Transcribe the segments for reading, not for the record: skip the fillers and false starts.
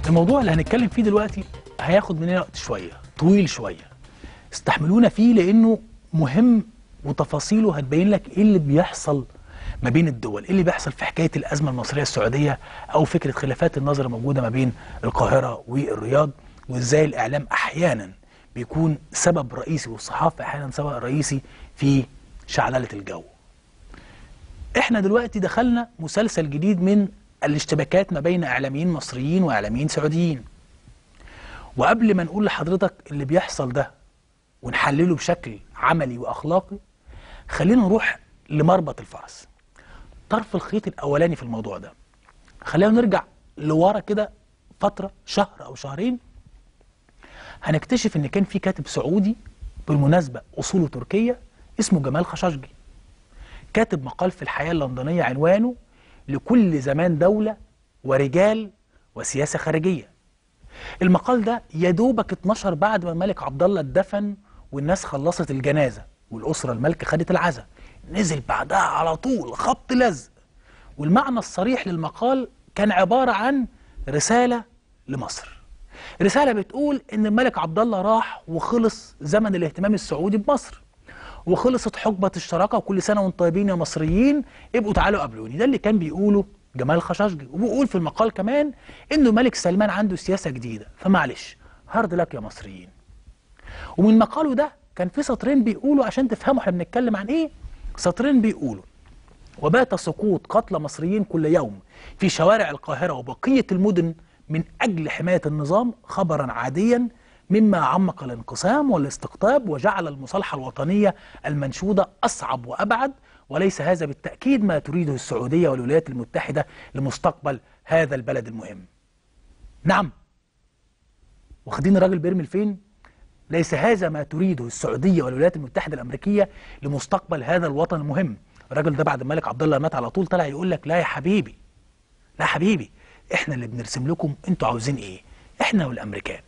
الموضوع اللي هنتكلم فيه دلوقتي هياخد مننا وقت شوية طويل شوية، استحملونا فيه لأنه مهم وتفاصيله هتبين لك إيه اللي بيحصل ما بين الدول، إيه اللي بيحصل في حكاية الأزمة المصرية السعودية أو فكرة خلافات النظر الموجودة ما بين القاهرة والرياض، وإزاي الإعلام أحيانا بيكون سبب رئيسي والصحافة أحيانا سبب رئيسي في شعللة الجو. احنا دلوقتي دخلنا مسلسل جديد من الاشتباكات ما بين اعلاميين مصريين واعلاميين سعوديين. وقبل ما نقول لحضرتك اللي بيحصل ده ونحلله بشكل عملي واخلاقي، خلينا نروح لمربط الفرس، طرف الخيط الاولاني في الموضوع ده. خلينا نرجع لورا كده فتره شهر او شهرين، هنكتشف ان كان في كاتب سعودي بالمناسبه اصوله تركيه اسمه جمال خاشقجي، كاتب مقال في الحياة اللندنية عنوانه لكل زمان دولة ورجال وسياسة خارجية. المقال ده يدوبك اتنشر بعد ما الملك عبد الله اتدفن والناس خلصت الجنازة والأسرة الملكة خدت العزاء، نزل بعدها على طول خبط لزق. والمعنى الصريح للمقال كان عبارة عن رسالة لمصر، رسالة بتقول إن الملك عبد الله راح وخلص زمن الاهتمام السعودي بمصر، وخلصت حقبة الشراكة، وكل سنة وانتم طيبين يا مصريين، ابقوا تعالوا قابلوني. ده اللي كان بيقوله جمال خاشقجي. وبيقول في المقال كمان انه الملك سلمان عنده سياسة جديدة، فمعلش هارد لك يا مصريين. ومن مقاله ده كان في سطرين بيقولوا عشان تفهموا احنا بنتكلم عن ايه. سطرين بيقولوا: وبات سقوط قتلى مصريين كل يوم في شوارع القاهرة وبقية المدن من أجل حماية النظام خبرا عاديا، مما عمق الانقسام والاستقطاب وجعل المصالحة الوطنية المنشودة أصعب وأبعد، وليس هذا بالتأكيد ما تريده السعودية والولايات المتحدة لمستقبل هذا البلد المهم. نعم، واخدين الراجل بيرمي فين؟ ليس هذا ما تريده السعودية والولايات المتحدة الأمريكية لمستقبل هذا الوطن المهم. الراجل ده بعد الملك عبد الله مات على طول طلع يقول لك: لا يا حبيبي، لا حبيبي، احنا اللي بنرسم لكم انتوا عاوزين ايه، احنا والامريكان.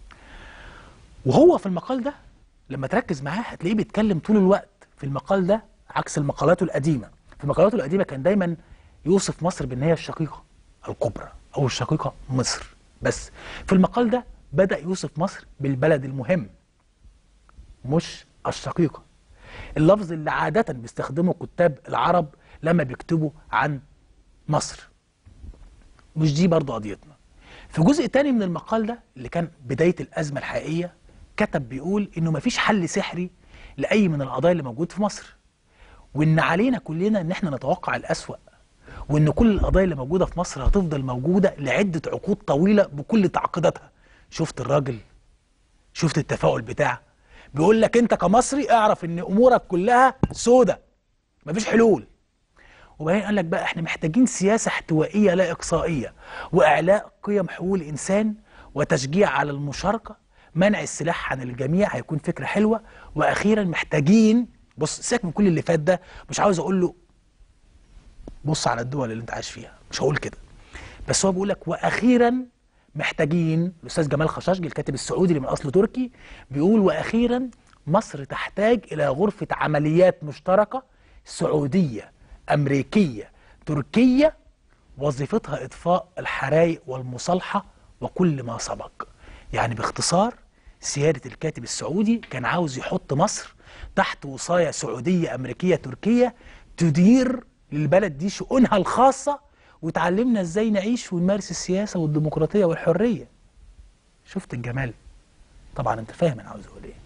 وهو في المقال ده لما تركز معاه هتلاقيه بيتكلم طول الوقت في المقال ده عكس مقالاته القديمه. في مقالاته القديمه كان دايما يوصف مصر بان هي الشقيقه الكبرى او الشقيقه مصر، بس في المقال ده بدأ يوصف مصر بالبلد المهم مش الشقيقه، اللفظ اللي عاده بيستخدمه كتاب العرب لما بيكتبوا عن مصر. مش دي برضه قضيتنا. في جزء تاني من المقال ده اللي كان بداية الأزمة الحقيقية، كتب بيقول إنه مفيش حل سحري لأي من القضايا اللي موجود في مصر، وإن علينا كلنا إن إحنا نتوقع الأسوأ، وإن كل القضايا اللي موجودة في مصر هتفضل موجودة لعدة عقود طويلة بكل تعقيداتها. شفت الراجل؟ شفت التفاؤل بتاعه؟ بيقول لك أنت كمصري اعرف إن أمورك كلها سودة، مفيش حلول. وبعدين قال لك بقى احنا محتاجين سياسة احتوائية لا إقصائية، وإعلاء قيم حقوق الإنسان، وتشجيع على المشاركة، منع السلاح عن الجميع هيكون فكرة حلوة، وأخيرا محتاجين، بص سيبك من كل اللي فات ده، مش عاوز أقول له بص على الدول اللي أنت عايش فيها، مش هقول كده، بس هو بيقول لك وأخيرا محتاجين. الأستاذ جمال خاشقجي الكاتب السعودي اللي من أصل تركي بيقول: وأخيرا مصر تحتاج إلى غرفة عمليات مشتركة سعودية أمريكية تركية، وظيفتها إطفاء الحرائق والمصالحة وكل ما سبق. يعني باختصار سيادة الكاتب السعودي كان عاوز يحط مصر تحت وصاية سعودية أمريكية تركية تدير للبلد دي شؤونها الخاصة، وتعلمنا ازاي نعيش ونمارس السياسة والديمقراطية والحرية. شفت الجمال؟ طبعا انت فاهم انا عاوز اقول ايه.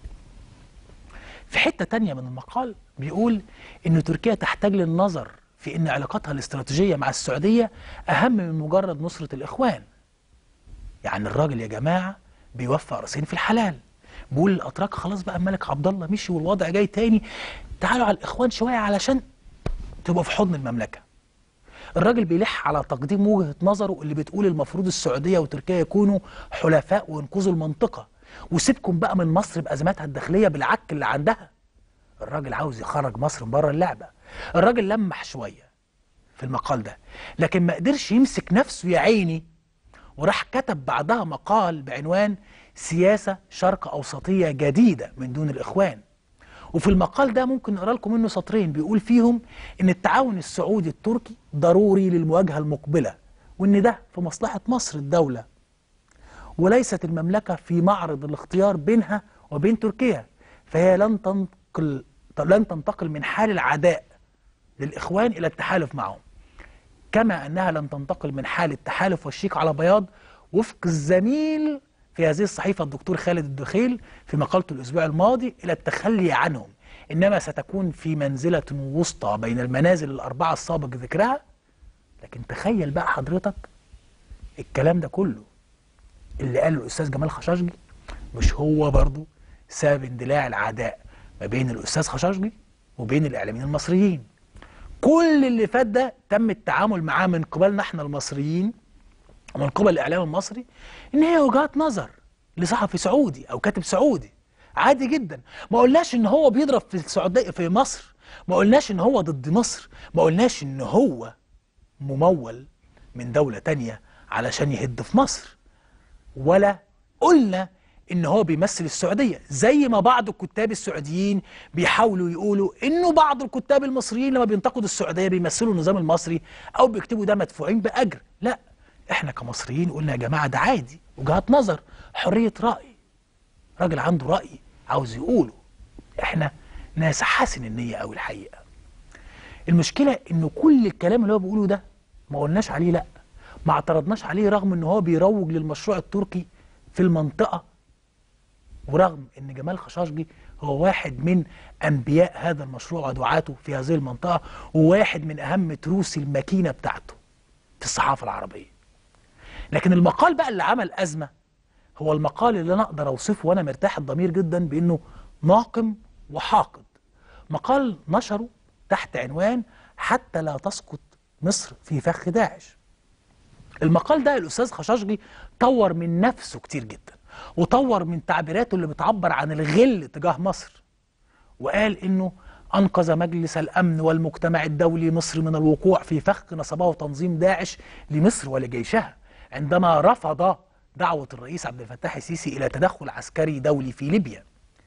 في حتة تانية من المقال بيقول إن تركيا تحتاج للنظر في إن علاقاتها الاستراتيجية مع السعودية أهم من مجرد نصرة الإخوان. يعني الراجل يا جماعة بيوفق راسين في الحلال، بيقول الأتراك خلاص بقى الملك عبد الله مشي والوضع جاي تاني، تعالوا على الإخوان شوية علشان تبقوا في حضن المملكة. الراجل بيلح على تقديم وجهة نظره اللي بتقول المفروض السعودية وتركيا يكونوا حلفاء وينقذوا المنطقة، وسيبكم بقى من مصر بأزماتها الداخلية بالعك اللي عندها. الراجل عاوز يخرج مصر من بره اللعبة. الراجل لمح شوية في المقال ده، لكن ما قدرش يمسك نفسه يا عيني، وراح كتب بعدها مقال بعنوان سياسة شرق أوسطية جديدة من دون الإخوان. وفي المقال ده ممكن نقرأ لكم منه سطرين بيقول فيهم إن التعاون السعودي التركي ضروري للمواجهة المقبلة، وإن ده في مصلحة مصر الدولة. وليست المملكة في معرض الاختيار بينها وبين تركيا، فهي لن تنتقل من حال العداء للإخوان إلى التحالف معهم، كما أنها لن تنتقل من حال التحالف والشيك على بياض وفق الزميل في هذه الصحيفة الدكتور خالد الدخيل في مقالته الأسبوع الماضي إلى التخلي عنهم، إنما ستكون في منزلة وسطى بين المنازل الأربعة السابق ذكرها. لكن تخيل بقى حضرتك الكلام ده كله اللي قاله الأستاذ جمال خشاشجي مش هو برضو سبب اندلاع العداء ما بين الأستاذ خشاشجي وبين الإعلاميين المصريين؟ كل اللي فات ده تم التعامل معاه من قبلنا احنا المصريين ومن قبل الإعلام المصري إن هي وجهات نظر لصحفي سعودي أو كاتب سعودي عادي جدا. ما قلناش إن هو بيضرب في السعودية في مصر، ما قلناش إن هو ضد مصر، ما قلناش إن هو ممول من دولة تانية علشان يهد في مصر، ولا قلنا إن هو بيمثل السعودية، زي ما بعض الكتاب السعوديين بيحاولوا يقولوا إنه بعض الكتاب المصريين لما بينتقدوا السعودية بيمثلوا النظام المصري أو بيكتبوا ده مدفوعين بأجر. لا، إحنا كمصريين قلنا يا جماعة ده عادي، وجهات نظر، حرية رأي، راجل عنده رأي عاوز يقوله. إحنا ناس حسن النية أوي الحقيقة. المشكلة إنه كل الكلام اللي هو بيقوله ده ما قلناش عليه لأ، ما اعترضناش عليه، رغم إن هو بيروج للمشروع التركي في المنطقة، ورغم ان جمال خشاشجي هو واحد من انبياء هذا المشروع ودعاته في هذه المنطقة، وواحد من اهم تروس الماكينة بتاعته في الصحافة العربية. لكن المقال بقى اللي عمل أزمة هو المقال اللي انا اقدر اوصفه وانا مرتاح الضمير جدا بانه ناقم وحاقد. مقال نشره تحت عنوان حتى لا تسقط مصر في فخ داعش. المقال ده الأستاذ خشاشجي طور من نفسه كتير جدا، وطور من تعبيراته اللي بتعبر عن الغل تجاه مصر، وقال إنه أنقذ مجلس الأمن والمجتمع الدولي مصر من الوقوع في فخ نصبه تنظيم داعش لمصر ولجيشها عندما رفض دعوة الرئيس عبد الفتاح السيسي إلى تدخل عسكري دولي في ليبيا.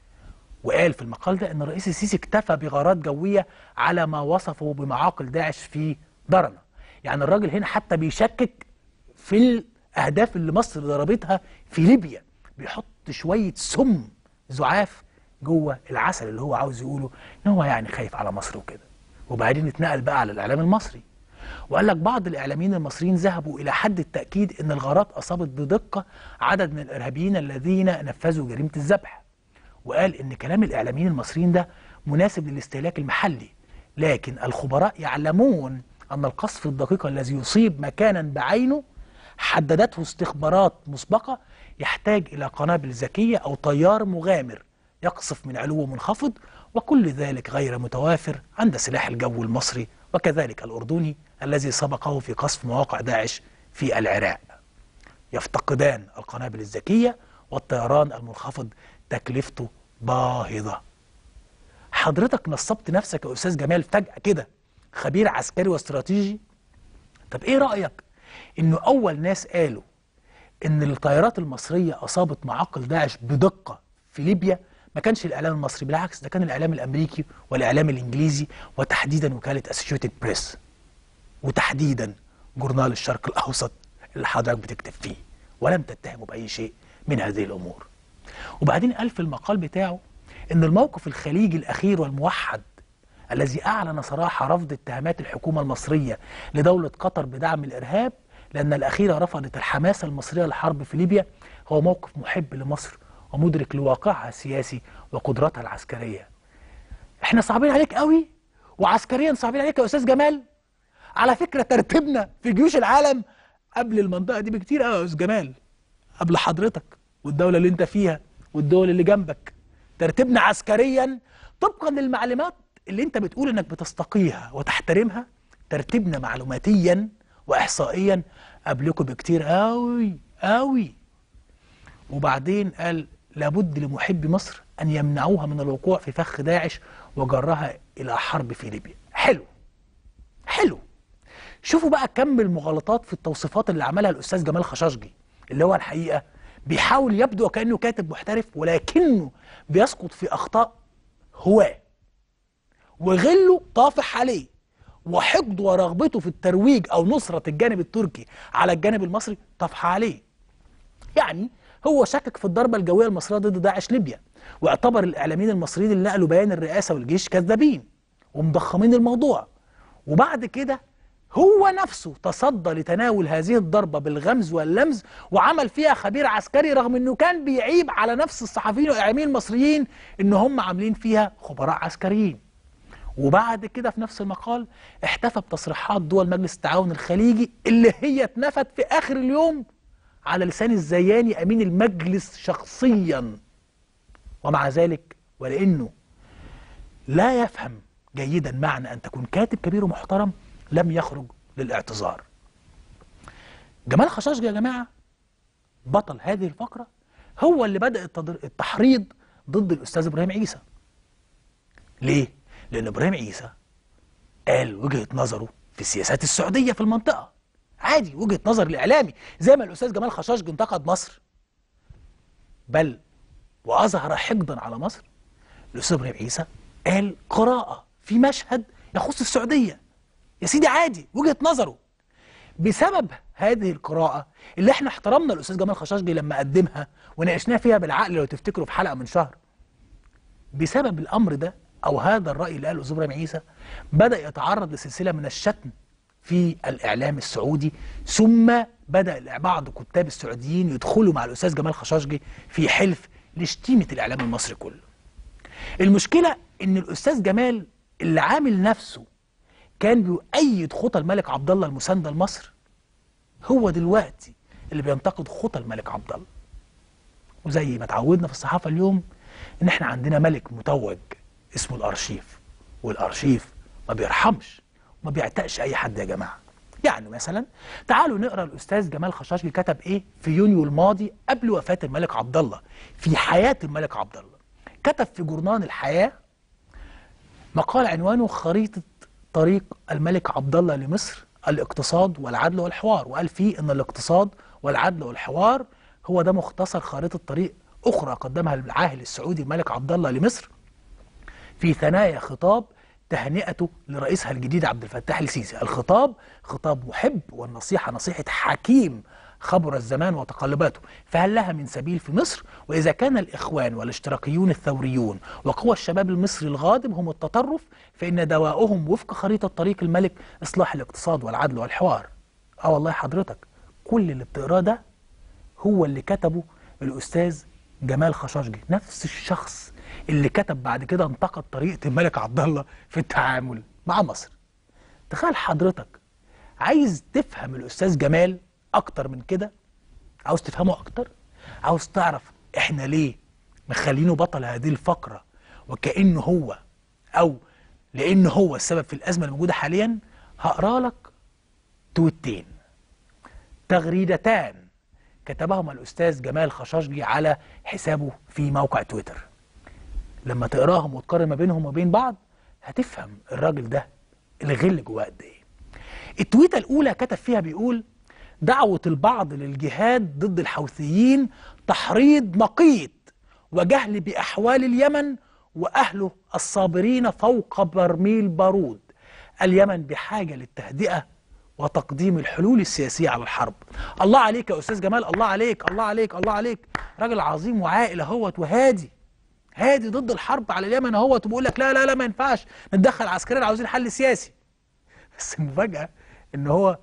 وقال في المقال ده إن الرئيس السيسي اكتفى بغارات جوية على ما وصفه بمعاقل داعش في درنا. يعني الراجل هنا حتى بيشكك في الأهداف اللي مصر ضربتها في ليبيا، بيحط شوية سم زعاف جوه العسل اللي هو عاوز يقوله ان هو يعني خايف على مصر وكده. وبعدين اتنقل بقى على الإعلام المصري وقال لك بعض الإعلاميين المصريين ذهبوا إلى حد التأكيد ان الغارات أصابت بدقة عدد من الإرهابيين الذين نفذوا جريمة الذبح، وقال ان كلام الإعلاميين المصريين ده مناسب للاستهلاك المحلي، لكن الخبراء يعلمون أن القصف الدقيق الذي يصيب مكانا بعينه حددته استخبارات مسبقة يحتاج إلى قنابل ذكية أو طيار مغامر يقصف من علو منخفض، وكل ذلك غير متوافر عند سلاح الجو المصري وكذلك الأردني الذي سبقه في قصف مواقع داعش في العراق. يفتقدان القنابل الذكية والطيران المنخفض تكلفته باهظة. حضرتك نصبت نفسك يا أستاذ جمال فجأة كده خبير عسكري واستراتيجي. طب إيه رأيك إنه أول ناس قالوا إن الطيارات المصرية أصابت معاقل داعش بدقة في ليبيا ما كانش الإعلام المصري، بالعكس ده كان الإعلام الأمريكي والإعلام الإنجليزي، وتحديدا وكالة أسوشيتد بريس، وتحديدا جورنال الشرق الأوسط اللي حضرتك بتكتب فيه، ولم تتهموا بأي شيء من هذه الأمور. وبعدين قال في المقال بتاعه إن الموقف الخليجي الأخير والموحد الذي أعلن صراحة رفض اتهامات الحكومة المصرية لدولة قطر بدعم الإرهاب لأن الأخيرة رفضت الحماسة المصرية للحرب في ليبيا هو موقف محب لمصر ومدرك لواقعها السياسي وقدراتها العسكرية. احنا صعبين عليك قوي وعسكريا صعبين عليك يا أستاذ جمال. على فكرة ترتيبنا في جيوش العالم قبل المنطقة دي بكتير قوي يا أستاذ جمال، قبل حضرتك والدولة اللي انت فيها والدول اللي جنبك. ترتيبنا عسكريا طبقا للمعلومات اللي انت بتقول انك بتستقيها وتحترمها، ترتيبنا معلوماتيا واحصائيا قبلكم بكتير قوي قوي. وبعدين قال لابد لمحبي مصر ان يمنعوها من الوقوع في فخ داعش وجرها الى حرب في ليبيا. حلو حلو. شوفوا بقى كم المغالطات في التوصيفات اللي عملها الاستاذ جمال خشاشجي، اللي هو الحقيقه بيحاول يبدو وكانه كاتب محترف ولكنه بيسقط في اخطاء هواه، وغله طافح عليه، وحقده ورغبته في الترويج او نصرة الجانب التركي على الجانب المصري طافحة عليه. يعني هو شكك في الضربة الجوية المصرية ضد داعش ليبيا، واعتبر الإعلاميين المصريين اللي نقلوا بيان الرئاسة والجيش كذابين ومضخمين الموضوع. وبعد كده هو نفسه تصدى لتناول هذه الضربة بالغمز واللمز وعمل فيها خبير عسكري، رغم انه كان بيعيب على نفس الصحفيين والاعلاميين المصريين ان هم عاملين فيها خبراء عسكريين. وبعد كده في نفس المقال احتفى بتصريحات دول مجلس التعاون الخليجي اللي هي اتنفت في اخر اليوم على لسان الزياني امين المجلس شخصيا. ومع ذلك ولانه لا يفهم جيدا معنى ان تكون كاتب كبير ومحترم لم يخرج للاعتذار. جمال خشاشجي يا جماعة بطل هذه الفقرة هو اللي بدأ التحريض ضد الأستاذ إبراهيم عيسى. ليه؟ لأن إبراهيم عيسى قال وجهة نظره في السياسات السعودية في المنطقة، عادي، وجهة نظر الإعلامي، زي ما الأستاذ جمال خشاشجي انتقد مصر بل وأظهر حقدا على مصر. الأستاذ إبراهيم عيسى قال قراءة في مشهد يخص السعودية، يا سيدي عادي، وجهة نظره. بسبب هذه القراءة اللي احنا احترمنا الأستاذ جمال خشاشجي لما قدمها وناقشناه فيها بالعقل لو تفتكروا في حلقة من شهر، بسبب الأمر ده أو هذا الرأي اللي قاله الأستاذ إبراهيم عيسى بدأ يتعرض لسلسلة من الشتم في الإعلام السعودي، ثم بدأ بعض كتاب السعوديين يدخلوا مع الأستاذ جمال خشاشجي في حلف لشتيمة الإعلام المصري كله. المشكلة إن الأستاذ جمال اللي عامل نفسه كان بيؤيد خطى الملك عبد الله المساندة لمصر هو دلوقتي اللي بينتقد خطى الملك عبد الله. وزي ما اتعودنا في الصحافة اليوم ان احنا عندنا ملك متوج اسمه الارشيف، والارشيف ما بيرحمش وما بيعتقش اي حد يا جماعة. يعني مثلا تعالوا نقرا الاستاذ جمال خشاشجي كتب ايه في يونيو الماضي قبل وفاة الملك عبد الله، في حياة الملك عبد الله. كتب في جورنال الحياة مقال عنوانه خريطة طريق الملك عبد الله لمصر، الاقتصاد والعدل والحوار، وقال فيه ان الاقتصاد والعدل والحوار هو ده مختصر خريطة طريق اخرى قدمها العاهل السعودي الملك عبد الله لمصر في ثنايا خطاب تهنئته لرئيسها الجديد عبد الفتاح السيسي. الخطاب خطاب محب والنصيحة نصيحة حكيم خبر الزمان وتقلباته، فهل لها من سبيل في مصر؟ وإذا كان الإخوان والاشتراكيون الثوريون وقوى الشباب المصري الغاضب هم التطرف، فإن دواؤهم وفق خريطة طريق الملك إصلاح الاقتصاد والعدل والحوار. والله حضرتك كل اللي بتقراه ده هو اللي كتبه الأستاذ جمال خشاشجي، نفس الشخص اللي كتب بعد كده انتقد طريقة الملك عبد الله في التعامل مع مصر. تخيل حضرتك عايز تفهم الأستاذ جمال أكتر من كده، عاوز تفهمه أكتر، عاوز تعرف إحنا ليه مخلينه بطل هذه الفقرة وكأنه هو أو لأنه هو السبب في الأزمة الموجودة حاليا، هقرأ لك تويتين تغريدتان كتبهما الأستاذ جمال خشاشجي على حسابه في موقع تويتر. لما تقراهم وتقارن ما بينهم وبين بعض هتفهم الراجل ده الغل جواه قد ايه. التويته الاولى كتب فيها بيقول: دعوه البعض للجهاد ضد الحوثيين تحريض مقيت وجهل باحوال اليمن واهله الصابرين فوق برميل بارود. اليمن بحاجه للتهدئه وتقديم الحلول السياسيه على الحرب. الله عليك يا استاذ جمال، الله عليك الله عليك الله عليك، راجل عظيم وعاقل اهوت وهادي، هادي ضد الحرب على اليمن اهوت، وبيقول لك لا لا لا ما ينفعش نتدخل عسكريا، عاوزين حل سياسي. بس المفاجأة ان هو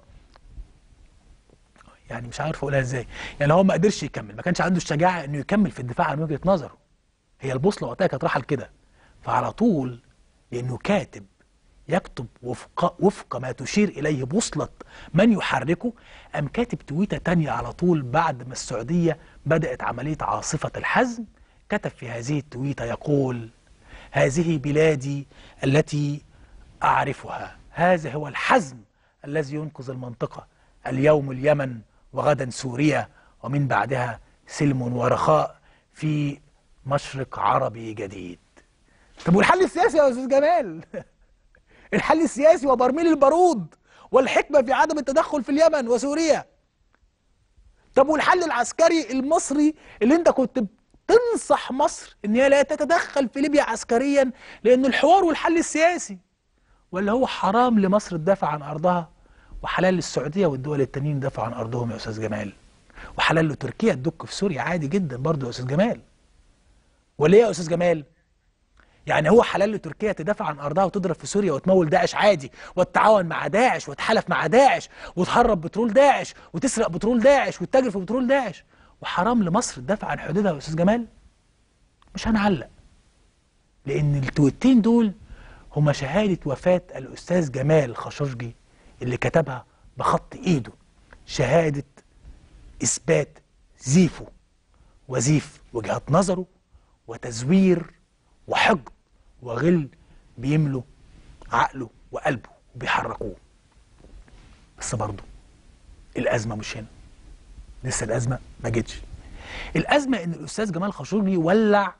يعني مش عارف اقولها ازاي، يعني هو ما قدرش يكمل، ما كانش عنده الشجاعة انه يكمل في الدفاع عن وجهة نظره. هي البوصلة وقتها كانت رايحة لكده، فعلى طول لانه كاتب يكتب وفق ما تشير اليه بوصلة من يحركه، قام كاتب تويتة تانية على طول بعد ما السعودية بدأت عملية عاصفة الحزم. كتب في هذه التويتة يقول: هذه بلادي التي أعرفها، هذا هو الحزم الذي ينقذ المنطقة، اليوم اليمن وغدا سوريا ومن بعدها سلم ورخاء في مشرق عربي جديد. طب والحل السياسي يا أستاذ جمال؟ الحل السياسي وبرميل البارود والحكمة في عدم التدخل في اليمن وسوريا. طب والحل العسكري المصري اللي انت كنت تنصح مصر ان هي لا تتدخل في ليبيا عسكريا لان الحوار والحل السياسي، ولا هو حرام لمصر تدافع عن ارضها وحلال للسعوديه والدول التانيين يدافعوا عن ارضهم يا استاذ جمال؟ وحلال له تركيا تدك في سوريا عادي جدا برضه يا استاذ جمال. ولا ايه يا استاذ جمال؟ يعني هو حلال لتركيا تدافع عن ارضها وتضرب في سوريا وتمول داعش عادي، وتتعاون مع داعش وتحالف مع داعش وتهرب بترول داعش وتسرق بترول داعش وتتاجر في بترول داعش، وحرام لمصر تدافع عن حدودها يا استاذ جمال؟ مش هنعلق، لان التويتين دول هما شهاده وفاه الاستاذ جمال خاشقجي اللي كتبها بخط ايده، شهاده اثبات زيفه وزيف وجهات نظره وتزوير وحقد وغل بيملوا عقله وقلبه وبيحركوه. بس برضه الأزمة مش هنا، لسه الأزمة ما جتش. الأزمة إن الأستاذ جمال خاشقجي ولع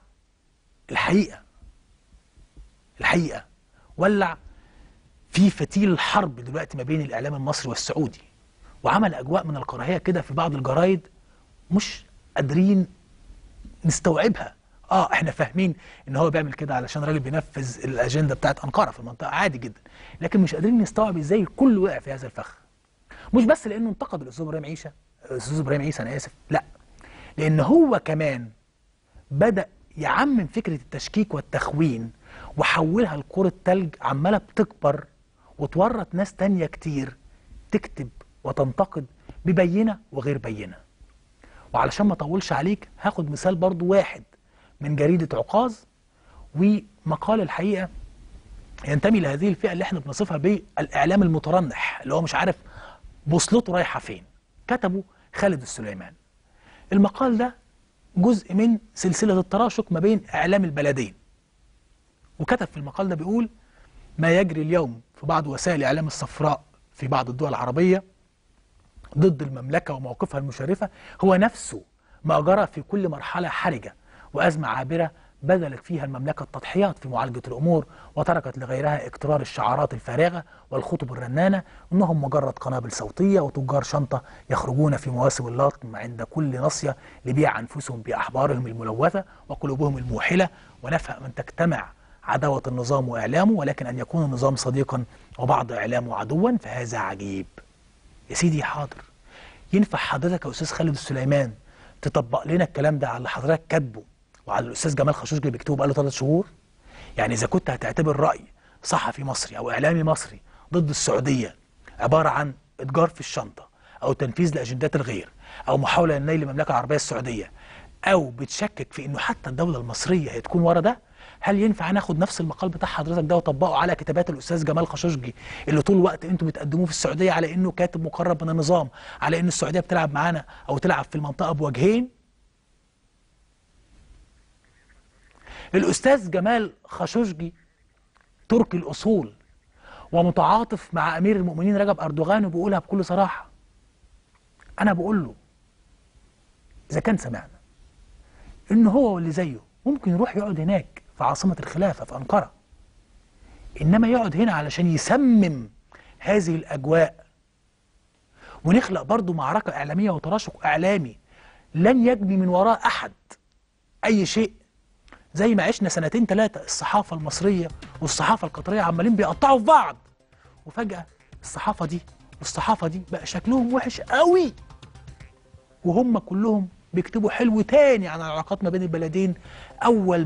الحقيقة ولع في فتيل الحرب دلوقتي ما بين الإعلام المصري والسعودي، وعمل أجواء من الكراهية كده في بعض الجرايد مش قادرين نستوعبها. احنا فاهمين ان هو بيعمل كده علشان راجل بينفذ الاجنده بتاعت انقره في المنطقه عادي جدا، لكن مش قادرين نستوعب ازاي الكل وقع في هذا الفخ. مش بس لانه انتقد الاستاذ ابراهيم عيسى انا اسف، لا، لان هو كمان بدا يعمم فكره التشكيك والتخوين وحولها لكره تلج عماله بتكبر وتورط ناس تانية كتير تكتب وتنتقد ببينه وغير بينه. وعلشان ما اطولش عليك هاخد مثال برضو واحد من جريدة عكاظ، ومقال الحقيقة ينتمي لهذه الفئة اللي احنا بنصفها بالإعلام المترنح، اللي هو مش عارف بوصلته رايحة فين. كتبه خالد السليمان. المقال ده جزء من سلسلة التراشق ما بين إعلام البلدين، وكتب في المقال ده بيقول: ما يجري اليوم في بعض وسائل الإعلام الصفراء في بعض الدول العربية ضد المملكة وموقفها المشرفة هو نفسه ما جرى في كل مرحلة حرجة وأزمة عابرة بذلت فيها المملكة التضحيات في معالجة الأمور، وتركت لغيرها اكترار الشعارات الفارغة والخطب الرنانة إنهم مجرد قنابل صوتية وتجار شنطة يخرجون في مواسم اللطم عند كل نصية لبيع أنفسهم بأحبارهم الملوثة وقلوبهم الموحلة، ونفهم أن تجتمع عداوة النظام وإعلامه، ولكن أن يكون النظام صديقا وبعض إعلامه عدوا فهذا عجيب. يا سيدي حاضر، ينفع حضرتك يا أستاذ خالد السليمان تطبق لنا الكلام ده على اللي حضرتك كاتبه وعلى الأستاذ جمال خاشقجي اللي بيكتبه بقاله 3 شهور؟ يعني إذا كنت هتعتبر رأي صحفي مصري أو إعلامي مصري ضد السعودية عبارة عن إتجار في الشنطة أو تنفيذ لأجندات الغير أو محاولة لنيل المملكة العربية السعودية، أو بتشكك في إنه حتى الدولة المصرية هتكون ورا ده، هل ينفع ناخد نفس المقال بتاع حضرتك ده وطبقه على كتابات الأستاذ جمال خاشقجي اللي طول الوقت أنتم بتقدموه في السعودية على إنه كاتب مقرب من النظام، على إن السعودية بتلعب معانا أو تلعب في المنطقة بوجهين؟ الأستاذ جمال خاشقجي تركي الأصول ومتعاطف مع أمير المؤمنين رجب أردوغان، وبيقولها بكل صراحة. أنا بقول له إذا كان سمعنا إن هو واللي زيه ممكن يروح يقعد هناك في عاصمة الخلافة في أنقرة، إنما يقعد هنا علشان يسمم هذه الأجواء ونخلق برضو معركة إعلامية وتراشق إعلامي لن يجني من وراء أحد أي شيء، زي ما عشنا 2 3 الصحافة المصرية والصحافة القطرية عمالين بيقطعوا في بعض، وفجأة الصحافة دي والصحافة دي بقى شكلهم وحش قوي، وهم كلهم بيكتبوا حلو تاني عن العلاقات ما بين البلدين أول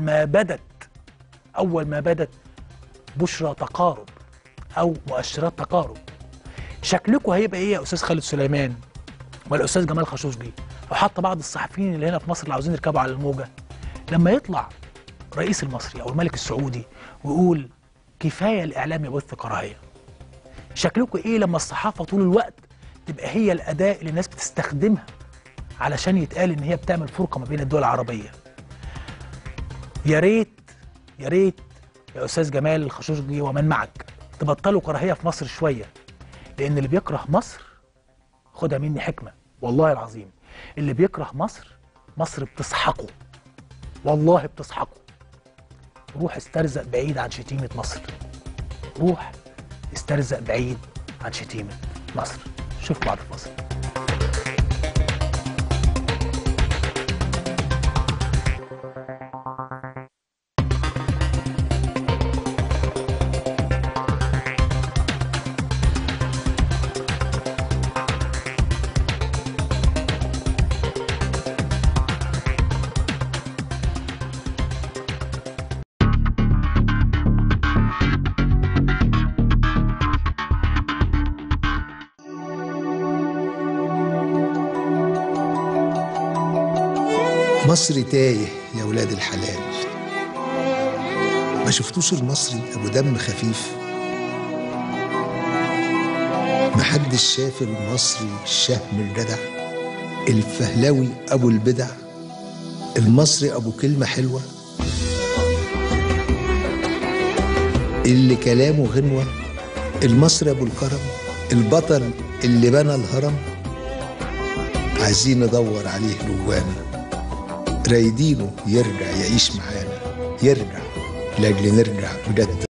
ما بدت بشرى تقارب أو مؤشرات تقارب. شكلكم هيبقى إيه يا أستاذ خالد سليمان والأستاذ جمال خاشقجي وحتى بعض الصحفيين اللي هنا في مصر اللي عاوزين يركبوا على الموجة، لما يطلع الرئيس المصري أو الملك السعودي ويقول كفاية الإعلام يبث كراهية؟ شكلكم إيه لما الصحافة طول الوقت تبقى هي الأداة اللي الناس بتستخدمها علشان يتقال إن هي بتعمل فرقة ما بين الدول العربية؟ يا ريت يا أستاذ جمال خاشقجي ومن معك تبطلوا كراهية في مصر شوية، لأن اللي بيكره مصر، خدها مني حكمة والله العظيم، اللي بيكره مصر بتسحقه، والله بتسحقه. روح استرزق بعيد عن شتيمة مصر، روح استرزق بعيد عن شتيمة مصر. شوفوا بعض في مصر. مصر تايه يا ولاد الحلال. ما شفتوش المصري ابو دم خفيف؟ محدش شاف المصري الشهم الجدع، الفهلوي ابو البدع، المصري ابو كلمة حلوة، اللي كلامه غنوة، المصري ابو الكرم، البطل اللي بنى الهرم. عايزين ندور عليه جوانا، رايدينه يرجع يعيش معانا، يرجع لاجل نرجع بجد.